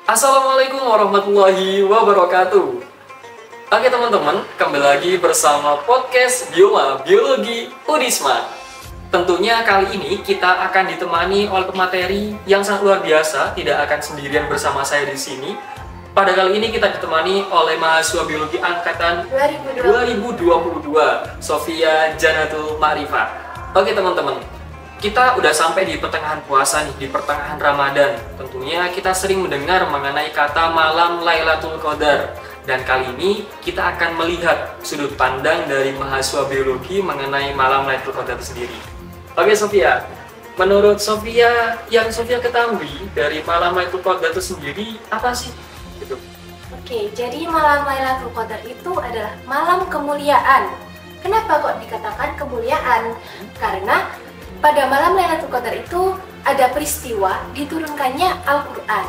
Assalamualaikum warahmatullahi wabarakatuh. Oke teman-teman, kembali lagi bersama podcast Biola Biologi Unisma. Tentunya kali ini kita akan ditemani oleh pemateri yang sangat luar biasa, tidak akan sendirian bersama saya di sini. Pada kali ini kita ditemani oleh mahasiswa biologi angkatan 2022, Sofia Janatul Ma'rifah. Oke teman-teman, kita udah sampai di pertengahan puasa nih, di pertengahan Ramadan. Tentunya kita sering mendengar mengenai kata malam Lailatul Qadar. Dan kali ini kita akan melihat sudut pandang dari mahasiswa biologi mengenai malam Lailatul Qadar sendiri. Oke Sofia, menurut Sofia, yang Sofia ketahui dari malam Lailatul Qadar itu sendiri apa sih? Gitu. Oke, jadi malam Lailatul Qadar itu adalah malam kemuliaan. Kenapa kok dikatakan kemuliaan? Karena pada malam Lailatul Qadar itu ada peristiwa diturunkannya Al-Quran.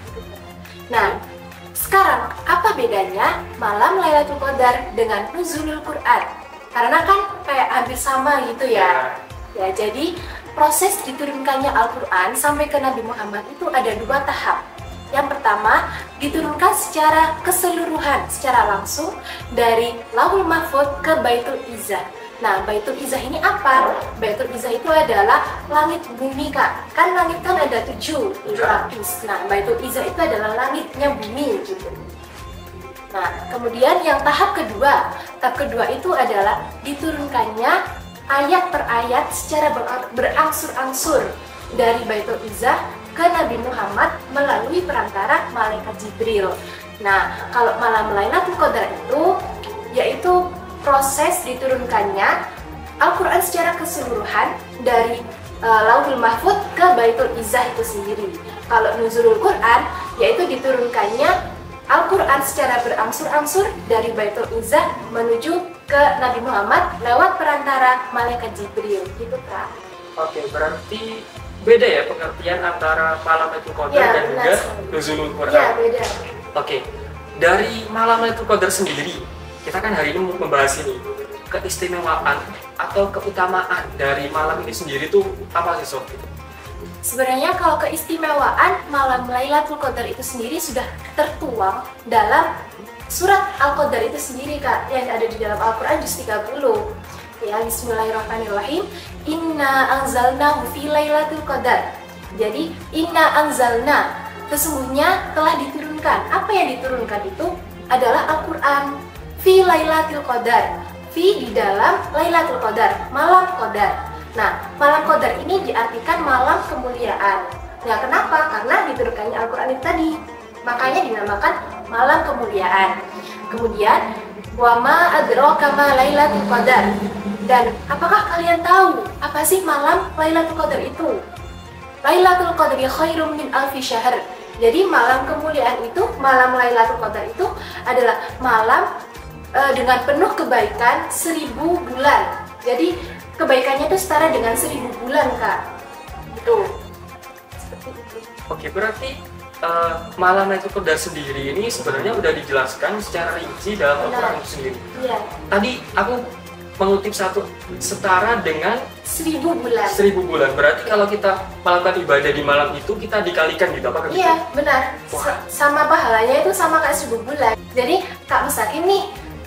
Nah, sekarang apa bedanya malam Lailatul Qadar dengan nuzulul Quran? Karena kan kayak hampir sama gitu ya. Ya, jadi proses diturunkannya Al-Quran sampai ke Nabi Muhammad itu ada dua tahap. Yang pertama, diturunkan secara keseluruhan, secara langsung dari Lauhul Mahfuz ke Baitul Izzah. Nah, Baitul Izzah ini apa? Baitul Izzah itu adalah langit bumi, Kak. Kan langit kan ada 7 lapis. Nah, Baitul Izzah itu adalah langitnya bumi gitu. Nah, kemudian yang tahap kedua itu adalah diturunkannya ayat per ayat secara berangsur-angsur dari Baitul Izzah ke Nabi Muhammad melalui perantara malaikat Jibril. Nah, kalau malam Lailatul Qadar itu yaitu proses diturunkannya Al-Quran secara keseluruhan dari Lauhul Mahfuz ke Baitul Izzah itu sendiri. Kalau nuzulul Quran yaitu diturunkannya Al-Quran secara berangsur-angsur dari Baitul Izzah menuju ke Nabi Muhammad lewat perantara malaikat Jibril gitu, Kak. Oke, berarti beda ya pengertian antara malam Lailatul Qadar dan juga nuzulul Quran. Iya, beda. Oke, dari malam Lailatul Qadar sendiri, kita kan hari ini mau membahas ini keistimewaan atau keutamaan dari malam ini sendiri tuh apa sih Sof? Sebenarnya kalau keistimewaan malam Lailatul Qadar itu sendiri sudah tertuang dalam surat Al-Qadar itu sendiri, Kak, yang ada di dalam Al-Quran juz 30. Ya, bismillahirrahmanirrahim. Inna anzalnahu fi Lailatul Qadar. Jadi, inna anzalna, sesungguhnya telah diturunkan. Apa yang diturunkan itu adalah Al-Quran. Fi Lailatul Qadar. Fi di dalam Lailatul Qadar, malam Qadar. Nah, malam Qadar ini diartikan malam kemuliaan. Ya, kenapa? Karena diturunkannya Al-Quran itu tadi. Makanya dinamakan malam kemuliaan. Kemudian, wa ma adraka ma Lailatul Qadar. Dan apakah kalian tahu apa sih malam Lailatul Qadar itu? Lailatul Qadri khairum min alfi syahr. Jadi malam kemuliaan itu, malam Lailatul Qadar itu adalah malam dengan penuh kebaikan 1000 bulan. Jadi kebaikannya itu setara dengan 1000 bulan, Kak. Gitu. Seperti itu. Oke, berarti malam Lailatul Qadar sendiri ini sebenarnya udah dijelaskan secara rinci dalam Al-Quran itu sendiri. Iya. Tadi aku mengutip satu setara dengan 1000 bulan. 1000 bulan. Berarti kalau kita melakukan ibadah di malam itu kita dikalikan gitu apa gitu? Iya, benar. Sama pahalanya itu sama kayak 1000 bulan. Jadi Kak misalkan nih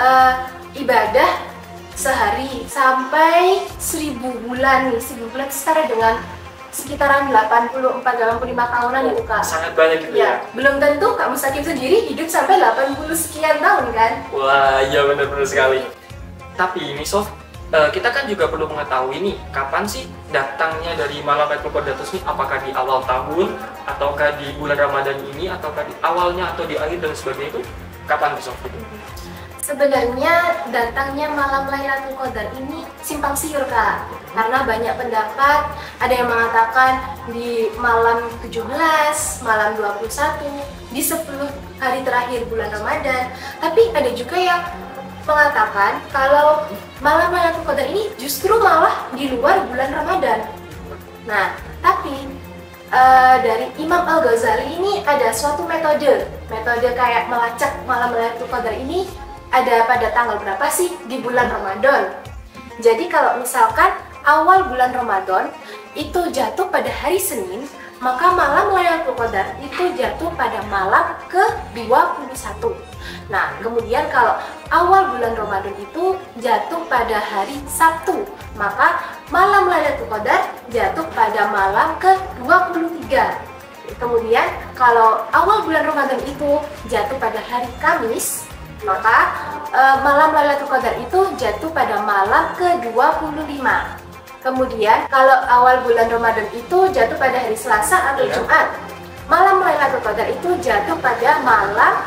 ibadah sehari sampai 1000 bulan nih. 1000 bulan setara dengan sekitaran 84-85 tahunan itu, Kak. Sangat banyak gitu ya. Belum tentu Kak Mustaqim sendiri hidup sampai 80 sekian tahun kan? Wah, iya benar-benar sekali. Tapi ini Sof, kita kan juga perlu mengetahui nih kapan sih datangnya dari malam Lailatul Qadar ini, apakah di awal tahun ataukah di bulan Ramadan ini ataukah di awalnya atau di akhir dan sebagainya itu kapan tuh Sof? Sebenarnya datangnya malam Lailatul Qadar ini simpang siur, Kak. Karena banyak pendapat, ada yang mengatakan di malam 17, malam 21, di 10 hari terakhir bulan Ramadan. Tapi ada juga yang mengatakan kalau malam Lailatul Qadar ini justru malah di luar bulan Ramadan. Nah, tapi dari Imam Al-Ghazali ini ada suatu metode kayak melacak malam Lailatul Qadar ini ada pada tanggal berapa sih di bulan Ramadan. Jadi kalau misalkan awal bulan Ramadan itu jatuh pada hari Senin, maka malam Lailatul Qadar itu jatuh pada malam ke-21. Nah, kemudian kalau awal bulan Ramadan itu jatuh pada hari Sabtu, maka malam Lailatul Qadar jatuh pada malam ke-23. Kemudian kalau awal bulan Ramadan itu jatuh pada hari Kamis, maka malam Lailatul Qadar itu jatuh pada malam ke-25. Kemudian kalau awal bulan Ramadan itu jatuh pada hari Selasa atau Jumat, malam Lailatul Qadar itu jatuh pada malam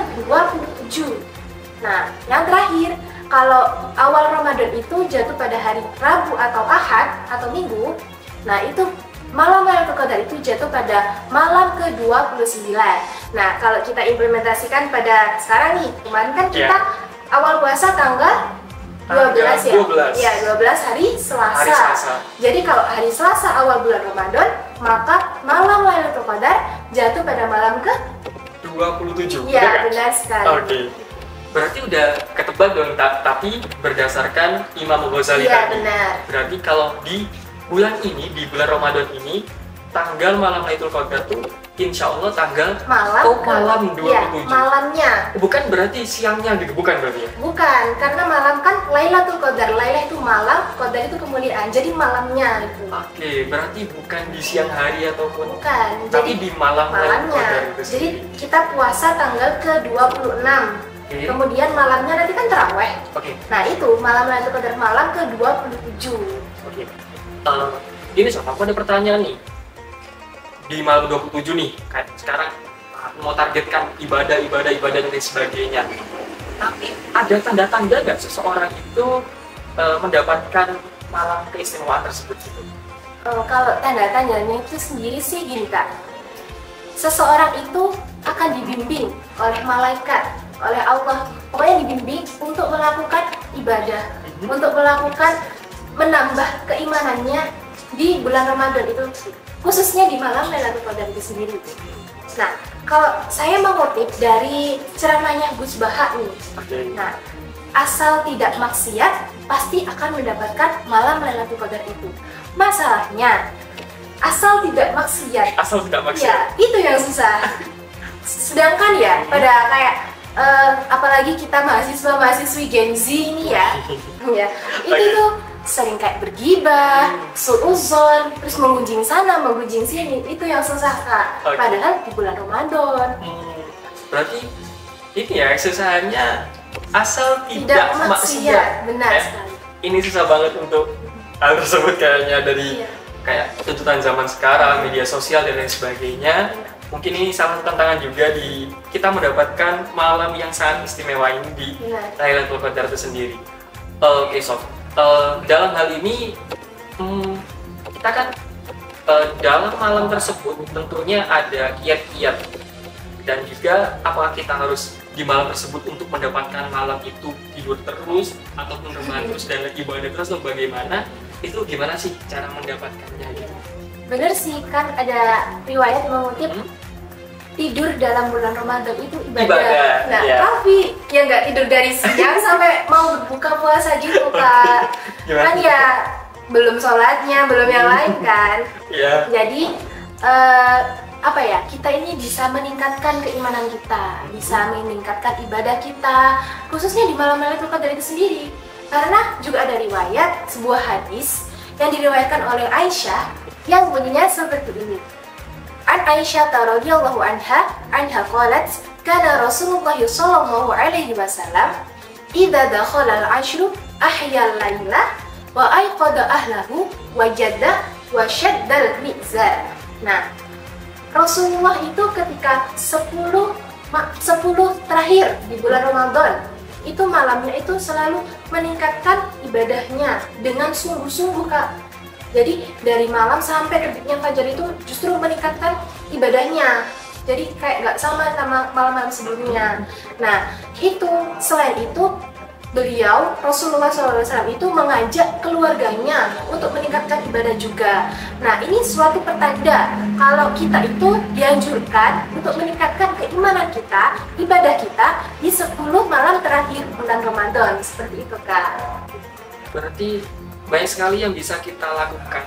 ke-27. Nah, yang terakhir, kalau awal Ramadan itu jatuh pada hari Rabu atau Ahad atau Minggu, nah itu malam Lailatul Qadar itu jatuh pada malam ke-29. Nah, kalau kita implementasikan pada sekarang nih, kemarin kan kita awal puasa tanggal 12 ya? 12. Ya, 12 hari Selasa. Hari Selasa. Jadi kalau hari Selasa awal bulan Ramadan, maka malam Lailatul Qadar jatuh pada malam ke-27. Ya, benar sekali. Oke. Berarti udah ketebak dong, tapi berdasarkan Imam Ghazali Iya, tadi. benar. Berarti kalau di bulan ini, di bulan Ramadan ini, tanggal malam Lailatul Qadar tuh insya Allah tanggal malam 27. Ya, malamnya. Bukan berarti siangnya gitu, bukan berarti ya? Bukan, karena malam kan Lailatul Qadar. Lailah itu malam, Qadar itu kemuliaan. Jadi malamnya itu. Oke, berarti bukan di siang hari ataupun Bukan, tapi jadi di malam Lailatul malamnya. Qadar itu Jadi sendiri. kita puasa tanggal ke-26. Oke. Kemudian malamnya nanti kan taraweh. Oke. Nah, itu malam Lailatul Qadar malam ke-27. Oke. Ini soal aku ada pertanyaan nih. Di malam 27 nih, kayak sekarang mau targetkan ibadah dan lain sebagainya. Tapi ada tanda-tanda nggak seseorang itu mendapatkan malam keistimewaan tersebut gitu? Kalau tanda-tandanya itu sendiri sih gini Kak. Seseorang itu akan dibimbing oleh malaikat, oleh Allah. Pokoknya dibimbing untuk melakukan ibadah, untuk melakukan menambah keimanannya di bulan Ramadan itu, khususnya di malam Lailatul Qadar itu sendiri. Nah, kalau saya mengutip dari ceramahnya Gus Baha nih, nah, asal tidak maksiat pasti akan mendapatkan malam Lailatul Qadar itu. Masalahnya, asal tidak maksiat. Asal tidak maksiat. Ya, itu yang susah. Sedangkan ya, pada kayak apalagi kita mahasiswa-mahasiswi Gen Z ini ya, ya, itu tuh sering kayak bergibah, suuzon, terus mengunjing sana, mengunjing sini, itu yang susah Kak. Padahal di bulan Ramadan. Berarti ini ya kesusahannya asal tidak maksiat. Benar sekali. Ini susah banget untuk hal tersebut kayaknya dari kayak tuntutan zaman sekarang, media sosial dan lain sebagainya. Mungkin ini salah satu tantangan juga di kita mendapatkan malam yang sangat istimewa ini di Lailatul Qadar itu sendiri. Oke, Sof. Dalam hal ini kita kan dalam malam tersebut tentunya ada kiat-kiat dan juga apakah kita harus di malam tersebut untuk mendapatkan malam itu tidur terus ataupun rebahan terus dan ibadah terus atau bagaimana, itu gimana sih cara mendapatkannya gitu? Bener sih, kan ada riwayat yang mengutip tidur dalam bulan Ramadan itu ibadah. Nah, tapi ya nggak tidur dari siang sampai mau buka puasa gitu Kak. Kan ya belum sholatnya, belum yang lain kan. Jadi apa ya, kita ini bisa meningkatkan keimanan kita, bisa meningkatkan ibadah kita, khususnya di malam Lailatul Qadar itu sendiri. Karena juga ada riwayat sebuah hadis yang diriwayatkan oleh Aisyah yang bunyinya seperti ini. An Aisyah radhiyallahu anha qalat kana Rasulullah sallallahu alaihi wasallam idza dakhala al-'ashru ahya al-laila wa ayqada ahlahu wa jadda wa shadda al-mizar. Nah, Rasulullah itu ketika 10 terakhir di bulan Ramadan itu malamnya itu selalu meningkatkan ibadahnya dengan sungguh-sungguh Kak. Jadi dari malam sampai terbitnya fajar itu justru meningkatkan ibadahnya. Jadi kayak nggak sama malam-malam sebelumnya. Nah, itu selain itu beliau Rasulullah SAW itu mengajak keluarganya untuk meningkatkan ibadah juga. Nah, ini suatu pertanda kalau kita itu dianjurkan untuk meningkatkan keimanan kita, ibadah kita di 10 malam terakhir bulan Ramadan. Seperti itu Kak. Berarti banyak sekali yang bisa kita lakukan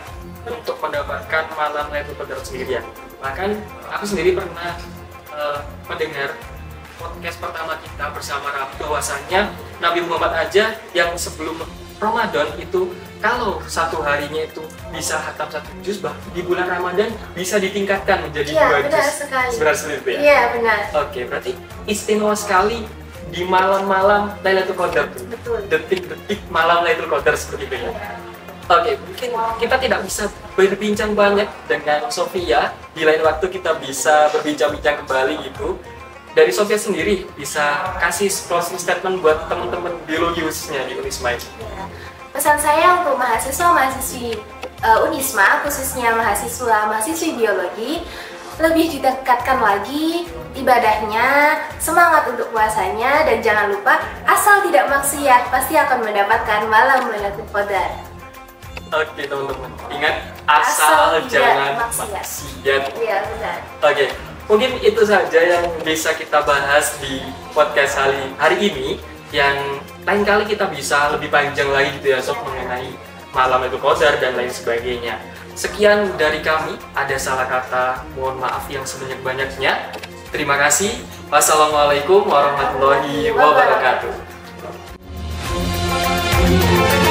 untuk mendapatkan malam Lailatul Qadar sendirian. Bahkan aku sendiri pernah mendengar podcast pertama kita bersama Rabi bahwasannya Nabi Muhammad aja yang sebelum Ramadan itu kalau satu harinya itu bisa khatam 1 juz, di bulan Ramadan bisa ditingkatkan menjadi 2 juz. Benar sekali. Seperti itu ya? Iya, benar. Oke, berarti istimewa sekali di malam-malam Lailatul Qadar tuh. Betul. Detik-detik malam Lailatul Qadar seperti itu ya. Iya. Oke, mungkin kita tidak bisa berbincang banyak dengan Sofia. Di lain waktu kita bisa berbincang-bincang kembali gitu. Dari Sofia sendiri bisa kasih closing statement buat teman-teman biologi khususnya di Unisma ini. Ya. Pesan saya untuk mahasiswa-mahasiswi Unisma, khususnya mahasiswa-mahasiswi biologi, lebih ditingkatkan lagi ibadahnya, semangat untuk puasanya, dan jangan lupa asal tidak maksiat pasti akan mendapatkan malam Lailatul Qadar. Oke teman-teman, ingat asal jangan maksiat. Iya, benar. Oke, mungkin itu saja yang bisa kita bahas di podcast hari ini. Yang lain kali kita bisa lebih panjang lagi gitu ya Sob, mengenai malam Lailatul Qadar dan lain sebagainya. Sekian dari kami, ada salah kata mohon maaf yang sebanyak-banyaknya. Terima kasih. Wassalamualaikum warahmatullahi wabarakatuh.